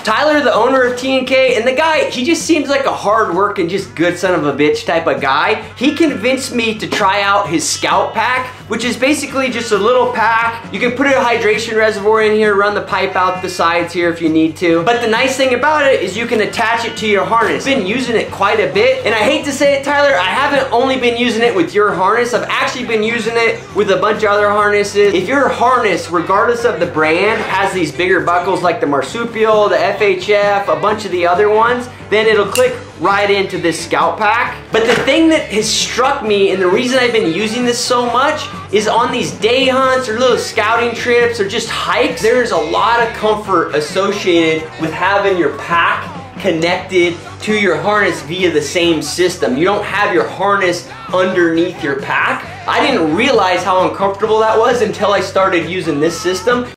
Tyler, the owner of T&K, and the guy, he just seems like a hard-working, just good son of a bitch type of guy. He convinced me to try out his Scout Pack, which is basically just a little pack. You can put a hydration reservoir in here, run the pipe out the sides here if you need to. But the nice thing about it is you can attach it to your harness. I've been using it quite a bit, and I hate to say it, Tyler, I haven't only been using it with your harness. I've actually been using it with a bunch of other harnesses. If your harness, regardless of the brand, has these bigger buckles like the Marsupial, the FHF, a bunch of the other ones, then it'll click right into this Scout Pack. But the thing that has struck me, and the reason I've been using this so much, is on these day hunts or little scouting trips or just hikes, there's a lot of comfort associated with having your pack connected to your harness via the same system. You don't have your harness underneath your pack. I didn't realize how uncomfortable that was until I started using this system.